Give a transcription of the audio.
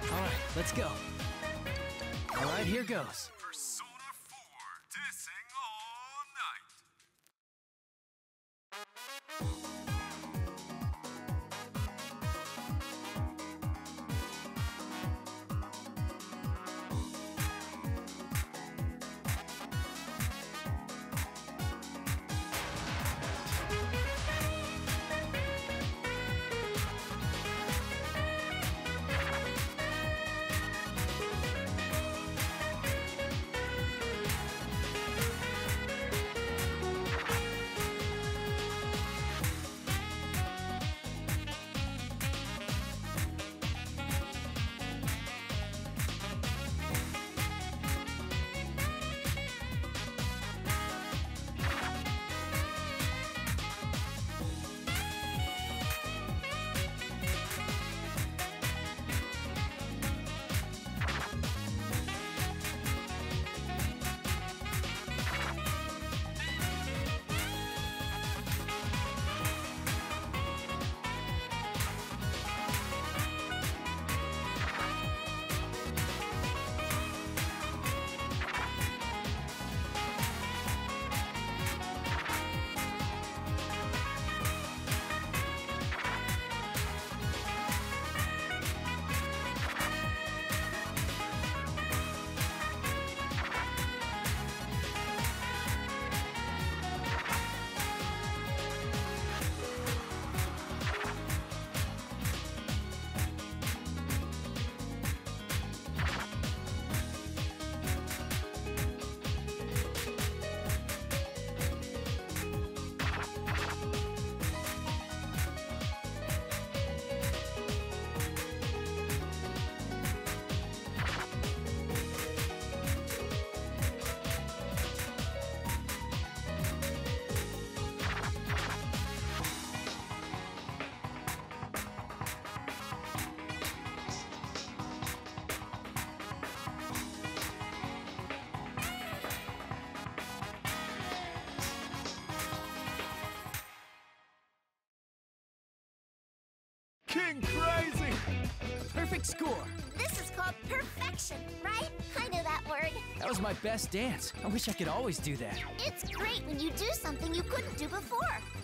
All right, let's go. All right, here goes. Persona 4, dissing all night. King Crazy! Perfect score. This is called perfection, right? I know that word. That was my best dance. I wish I could always do that. It's great when you do something you couldn't do before.